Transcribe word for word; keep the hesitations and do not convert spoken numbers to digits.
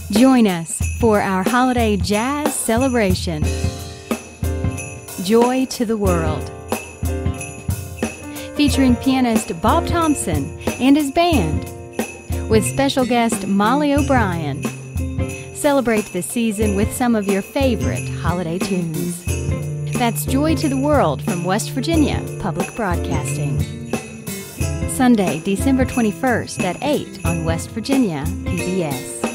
Join us for our holiday jazz celebration. Joy to the World, featuring pianist Bob Thompson and his band, with special guest Mollie O'Brien. Celebrate the season with some of your favorite holiday tunes. That's Joy to the World from West Virginia Public Broadcasting. Sunday, December twenty-first at eight on West Virginia P B S.